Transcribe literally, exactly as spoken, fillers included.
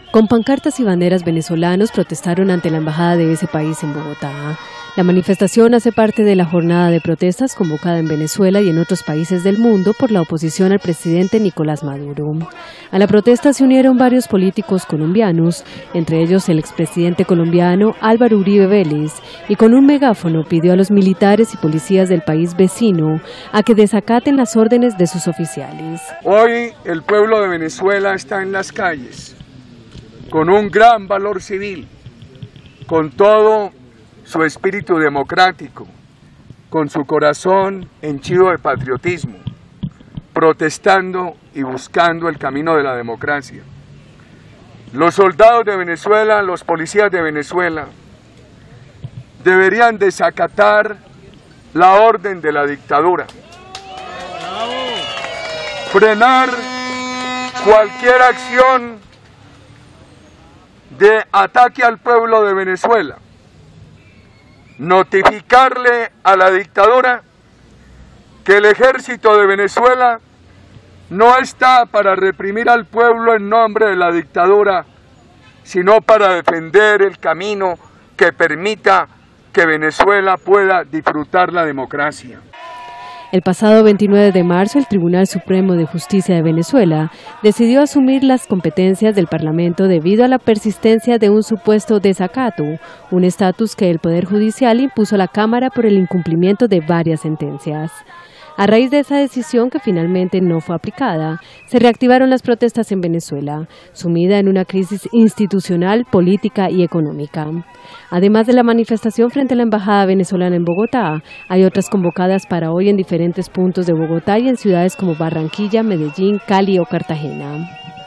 Con pancartas y banderas venezolanos protestaron ante la embajada de ese país en Bogotá. La manifestación hace parte de la jornada de protestas convocada en Venezuela y en otros países del mundo por la oposición al presidente Nicolás Maduro. A la protesta se unieron varios políticos colombianos, entre ellos el expresidente colombiano Álvaro Uribe Vélez, y con un megáfono pidió a los militares y policías del país vecino a que desacaten las órdenes de sus oficiales. Hoy el pueblo de Venezuela está en las calles, con un gran valor civil, con todo su espíritu democrático, con su corazón henchido de patriotismo, protestando y buscando el camino de la democracia. Los soldados de Venezuela, los policías de Venezuela, deberían desacatar la orden de la dictadura, frenar cualquier acción de ataque al pueblo de Venezuela, notificarle a la dictadura que el ejército de Venezuela no está para reprimir al pueblo en nombre de la dictadura, sino para defender el camino que permita que Venezuela pueda disfrutar la democracia. El pasado veintinueve de marzo, el Tribunal Supremo de Justicia de Venezuela decidió asumir las competencias del Parlamento debido a la persistencia de un supuesto desacato, un estatus que el Poder Judicial impuso a la Cámara por el incumplimiento de varias sentencias. A raíz de esa decisión, que finalmente no fue aplicada, se reactivaron las protestas en Venezuela, sumida en una crisis institucional, política y económica. Además de la manifestación frente a la Embajada venezolana en Bogotá, hay otras convocadas para hoy en diferentes puntos de Bogotá y en ciudades como Barranquilla, Medellín, Cali o Cartagena.